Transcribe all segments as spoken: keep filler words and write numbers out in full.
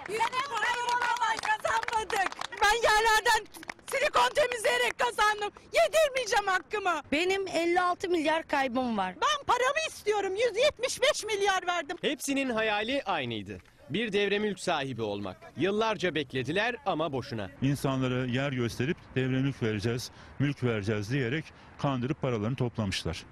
Biz kaybolamay kazanmadık. Ben yerlerden silikon temizleyerek kazandım. Yedirmeyeceğim hakkımı. Benim elli altı milyar kaybım var. Ben paramı istiyorum. yüz yetmiş beş milyar verdim. Hepsinin hayali aynıydı. Bir devre mülk sahibi olmak. Yıllarca beklediler ama boşuna. İnsanlara yer gösterip devre mülk vereceğiz, mülk vereceğiz diyerek kandırıp paralarını toplamışlar.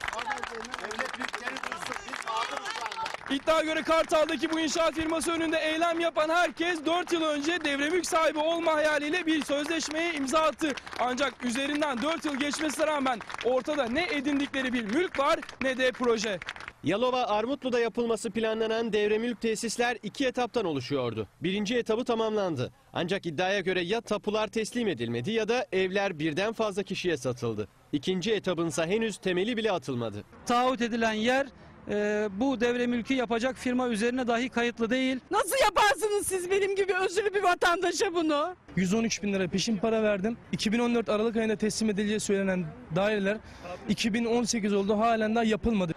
İddiaya göre Kartal'daki bu inşaat firması önünde eylem yapan herkes dört yıl önce devre mülk sahibi olma hayaliyle bir sözleşmeye imza attı. Ancak üzerinden dört yıl geçmesine rağmen ortada ne edindikleri bir mülk var ne de proje. Yalova Armutlu'da yapılması planlanan devre mülk tesisler iki etaptan oluşuyordu. Birinci etabı tamamlandı. Ancak iddiaya göre ya tapular teslim edilmedi ya da evler birden fazla kişiye satıldı. İkinci etabınsa henüz temeli bile atılmadı. Taahhüt edilen yer e, bu devre mülkü yapacak firma üzerine dahi kayıtlı değil. Nasıl yaparsınız siz benim gibi özürlü bir vatandaşa bunu? yüz on üç bin lira peşin para verdim. iki bin on dört Aralık ayında teslim edileceği söylenen daireler iki bin on sekiz oldu, halen daha yapılmadı.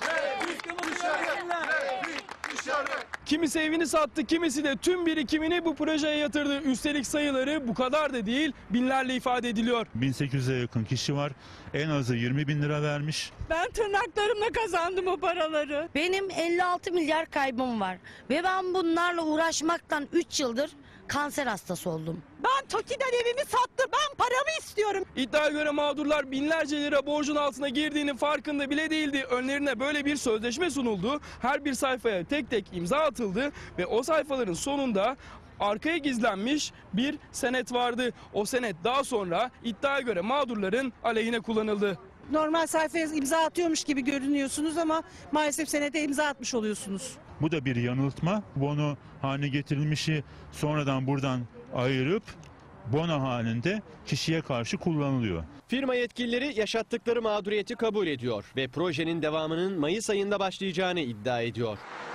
Kimisi evini sattı, kimisi de tüm birikimini bu projeye yatırdı. Üstelik sayıları bu kadar da değil, binlerle ifade ediliyor. bin sekiz yüze yakın kişi var. En azı yirmi bin lira vermiş. Ben tırnaklarımla kazandım o paraları. Benim elli altı milyar kaybım var. Ve ben bunlarla uğraşmaktan üç yıldır kanser hastası oldum. Ben TOKİ'den evimi sattım. Ben paramı istiyorum. İddiaya göre mağdurlar binlerce lira borcun altına girdiğinin farkında bile değildi. Önlerine böyle bir sözleşme sunuldu. Her bir sayfaya tek tek imza atıldı ve o sayfaların sonunda arkaya gizlenmiş bir senet vardı. O senet daha sonra iddiaya göre mağdurların aleyhine kullanıldı. Normal sayfaya imza atıyormuş gibi görünüyorsunuz ama maalesef senede imza atmış oluyorsunuz. Bu da bir yanıltma. Bono haline getirilmişi sonradan buradan ayırıp bono halinde kişiye karşı kullanılıyor. Firma yetkilileri yaşattıkları mağduriyeti kabul ediyor ve projenin devamının Mayıs ayında başlayacağını iddia ediyor.